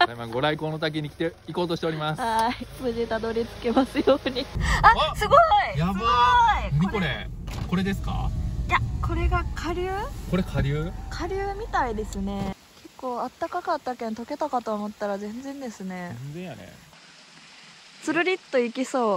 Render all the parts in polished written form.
今ご来光の滝に行こうとしております。 はい、無事たどり着けますように。あ、すごい。 やばすごい。 何これ。これですか。 いや、これが下流。 これ下流。 下流みたいですね。結構あったかかったけん溶けたかと思ったら全然ですね。 全然やね。 つるりっと行きそう。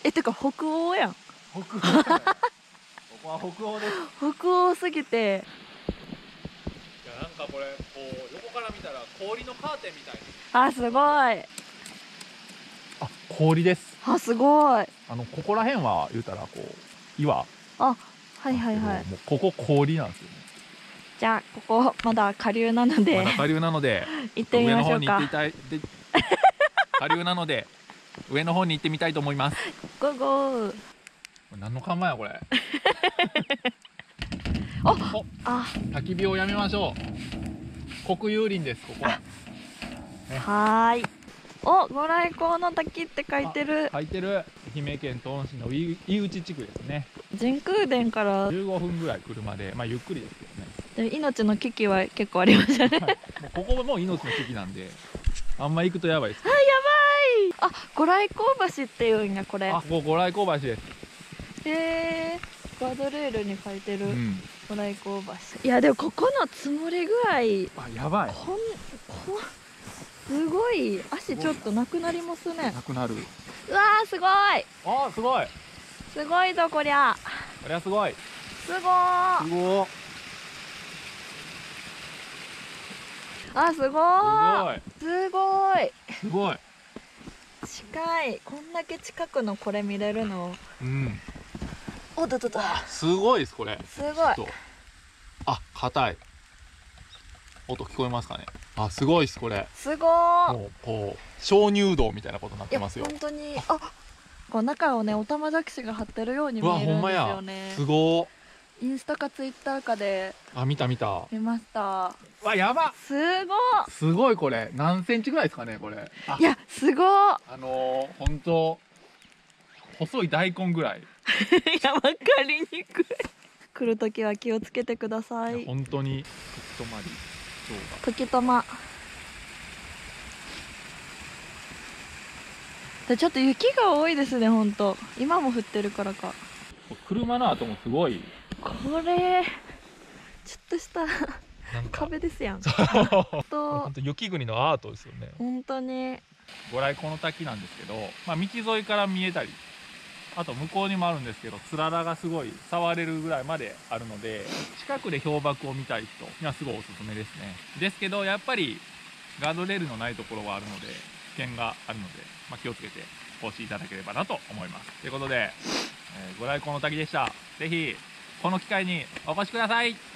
てか北欧やん。 北欧やね。ここは北欧です。 北欧すぎて。 いや、なんかこれこう横から見たら氷のカーテンみたいな。 あ、すごい。 あ、氷です。 あ、すごい。 ここら辺は言うたらこう岩。 あ、はいはいはい。 もうここ氷なんですよね。 じゃあここまだ下流なので、 まだ下流なので行ってみましょうか。 上の方に行っていたいで下流なので上の方に行ってみたいと思います。 ゴーゴー。 何の看板やこれ。 あ、 焚き火をやめましょう。国有林ですここは。 はーい。お、ご来光の滝って書いてる。 書いてる。愛媛県東温市の井内地区ですね。 神宮殿から 15分ぐらい車で、まあゆっくりですけどね。 で命の危機は結構ありましたね。 はい、ここも命の危機なんであんま行くとやばいです。 あ、やばい。あ、ご来光橋っていうんやこれ。 あ、ここご来光橋です。 ガードレールに書いてる、 うん、 ご来光橋。いやでもここの積もり具合、 あ、やばい。 すごい。足ちょっとなくなりますね。 なくなる。 うわー、すごい。 あ、すごい。 すごいぞこりゃ。 これはすごい。 すごー。 すごい。 あ、すごー。すごい。 すごい。 近い。こんだけ近くのこれ見れるの。 うん。 おっとっとっと。 すごいですこれ。 すごい。 あ、硬い。音聞こえますかね。あ、すごいですこれ。 すごー。 もうこう鍾乳洞みたいなことになってますよ。 本当に。あ、こう中をね、オタマジャクシが張ってるように見えるんですよね。 すごインスタかツイッターかで。 あ、見た。 見ました。 わ、やば。 すごー。 すごいこれ。何センチぐらいですかねこれ。 いや、すごー。 本当細い大根ぐらい。 いや、わかりにくい。来るときは気をつけてください。 本当に時止まり。 時止ま。でちょっと雪が多いですね、本当。今も降ってるからか。 車の跡もすごい。 これちょっとした壁ですやん。 本当雪国のアートですよね。 本当に。 ご来光の滝なんですけど、まあ、道沿いから見えたり、あと向こうにもあるんですけど、つららがすごい触れるぐらいまであるので、近くで氷瀑を見たい人にはすごいおすすめですね。ですけどやっぱりガードレールのないところはあるので危険があるので、まあ、気をつけてお越しいただければなと思います。ということで、ご来光の滝でした。ぜひこの機会にお越しください。